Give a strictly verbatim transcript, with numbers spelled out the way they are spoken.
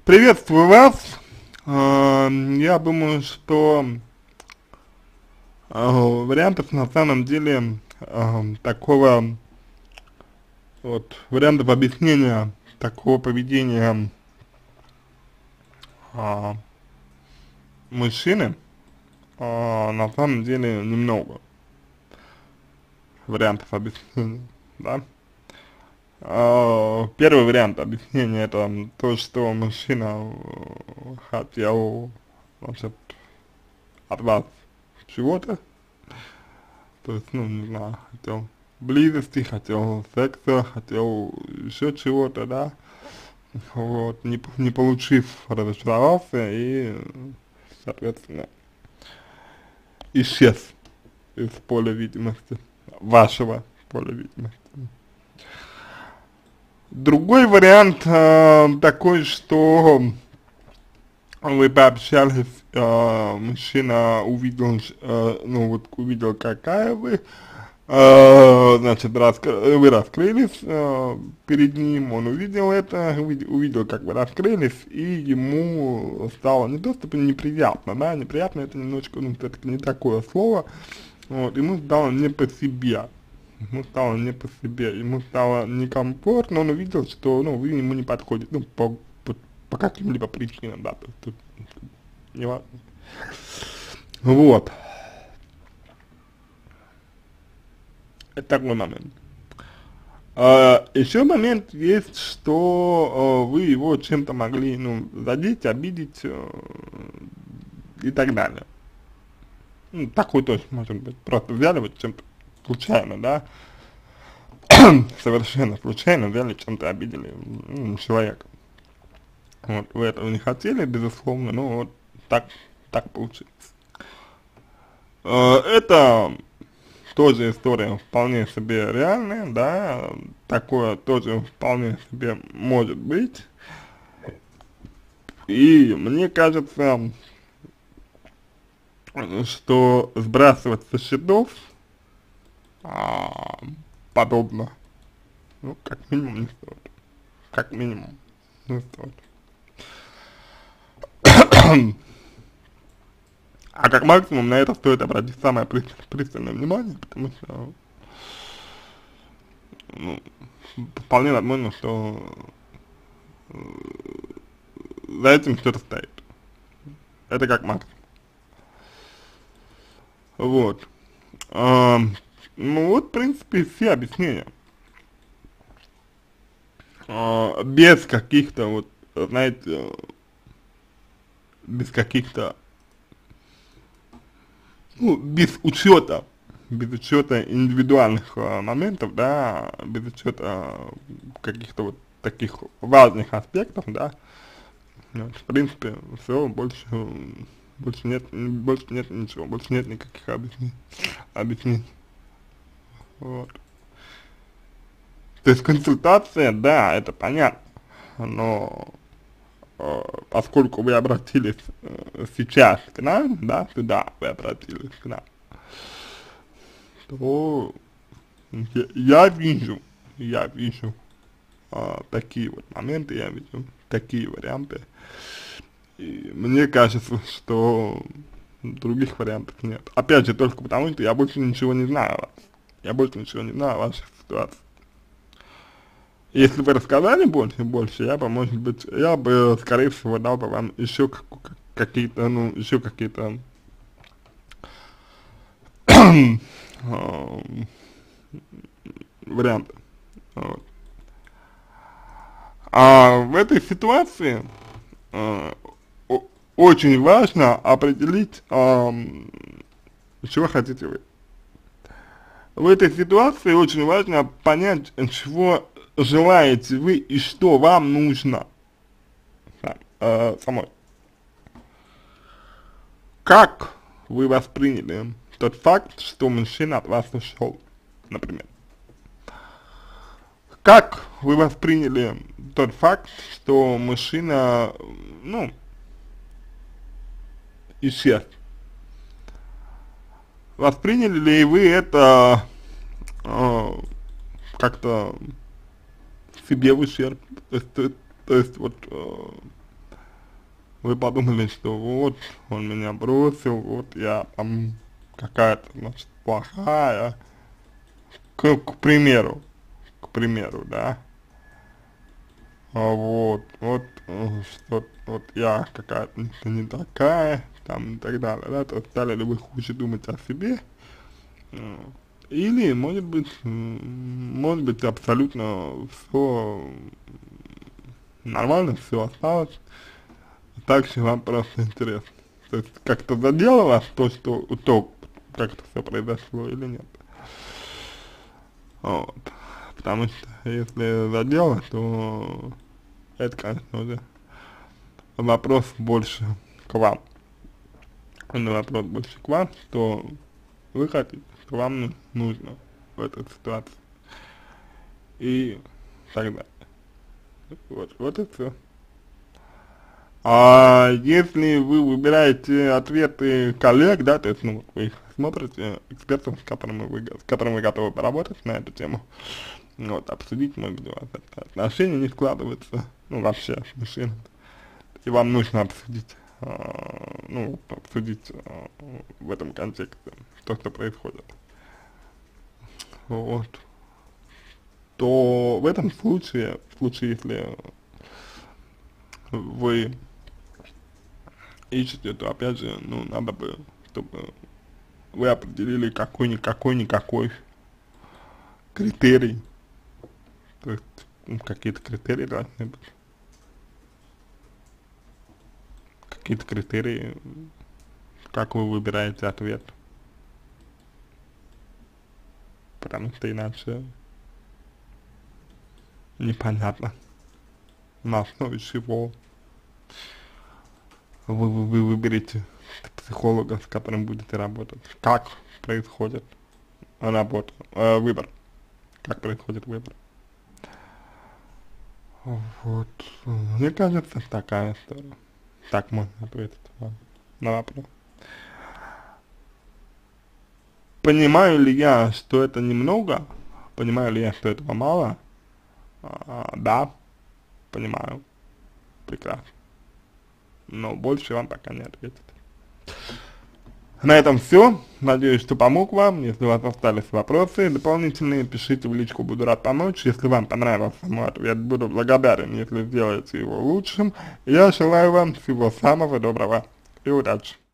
Приветствую вас. Э, Я думаю, что э, вариантов на самом деле э, такого вот вариантов объяснения такого поведения э, мужчины э, на самом деле немного вариантов объяснения, да. Э, Первый вариант объяснения — это то, что мужчина э, хотел, значит, от вас чего-то, то есть, ну, не знаю, хотел близости, хотел секса, хотел еще чего-то, да, вот, не, п- не получив, разочаровался и, соответственно, исчез из поля видимости, вашего поля видимости. Другой вариант э, такой, что вы пообщались, э, мужчина увидел, э, ну вот увидел, какая вы, э, значит, раскры, вы раскрылись э, перед ним, он увидел это, увидел, увидел, как вы раскрылись, и ему стало не то, чтобы неприятно, да, неприятно — это немножко, ну, все-таки не такое слово, вот, ему стало не по себе. Ему стало не по себе, ему стало некомфортно, он увидел, что, ну, вы ему не подходите, ну, по, по, по каким-либо причинам, да, то есть тут не важно. Вот, это такой момент. А, еще момент есть, что э, вы его чем-то могли, ну, задеть, обидеть э, и так далее. Ну, такой тоже может быть. Просто взяли вот чем-то случайно, да, совершенно случайно взяли, чем-то обидели м, человека. Вот, вы этого не хотели, безусловно, но вот так, так получилось. Э, Это тоже история вполне себе реальная, да, такое тоже вполне себе может быть. И мне кажется, что сбрасывать со счетов а, подобно, ну, как минимум не стоит. Как минимум не стоит. А как максимум на это стоит обратить самое пристальное, пристальное внимание, потому что, ну, вполне возможно, что за этим что-то стоит. Это как максимум. Вот. А, ну вот, в принципе, все объяснения. А, без каких-то, вот, знаете, без каких-то, ну, без учета, без учета индивидуальных а, моментов, да, без учета а, каких-то вот таких важных аспектов, да, вот, в принципе, все, больше, больше нет, больше нет ничего, больше нет никаких объяснений, объяснений, вот. То есть консультация, да, это понятно, но э, поскольку вы обратились э, сейчас к нам, да, сюда вы обратились к нам, то я, я вижу, я вижу а, такие вот моменты, я вижу такие варианты, и мне кажется, что других вариантов нет. Опять же, только потому, что я больше ничего не знаю о вас, я больше ничего не знаю о вашей ситуации. Если бы рассказали больше, больше, я бы, может быть, я бы, скорее всего, дал бы вам еще какие-то, ну, еще какие-то варианты. Вот. А в этой ситуации э, очень важно определить, э, чего хотите вы. В этой ситуации очень важно понять, чего желаете вы и что вам нужно э, самой. Как вы восприняли тот факт, что мужчина от вас ушел, например? Как вы восприняли тот факт, что мужчина, ну, исчез? Восприняли ли вы это э, как-то себе в ущерб? То есть, то, то есть вот, э, вы подумали, что вот он меня бросил, вот я там какая-то, значит, плохая, к, к примеру, к примеру, да, а вот, вот, э, что вот я какая-то не такая, там и так далее, да, то есть стали ли вы хуже думать о себе, э, или, может быть, может быть, абсолютно все нормально, все осталось, так же вам просто интересно. То есть как-то задело вас то, что, то, как это все произошло или нет. Вот. Потому что если задело, то это, конечно, уже вопрос больше к вам. Это вопрос больше к вам, что вы хотите, что вам ну- нужно в этой ситуации. И так далее. Вот, вот и все. А если вы выбираете ответы коллег, да, то есть, ну, вы их смотрите, экспертов, с которыми вы, с которыми вы готовы поработать на эту тему, вот, обсудить, может быть, у вас это отношения не складываются, ну, вообще, с мужчиной, и вам нужно обсудить, а, ну, обсудить а, в этом контексте то, что происходит, вот, то в этом случае, в случае, если вы ищете, то опять же, ну, надо бы, чтобы вы определили какой-никакой-никакой критерий, то есть ну, какие-то критерии должны быть, какие-то критерии, как вы выбираете ответ, потому что иначе непонятно, на основе чего вы, вы, вы выберете психолога, с которым будете работать, как происходит работа, э, выбор, как происходит выбор. Вот, мне кажется, такая история. Так можно ответить вам на вопрос. Понимаю ли я, что это немного? Понимаю ли я, что этого мало? А, да, понимаю, прекрасно. Но больше вам пока не ответит. На этом все. Надеюсь, что помог вам. Если у вас остались вопросы дополнительные, пишите в личку, буду рад помочь. Если вам понравился мой ответ, буду благодарен, если сделаете его лучшим. Я желаю вам всего самого доброго и удачи.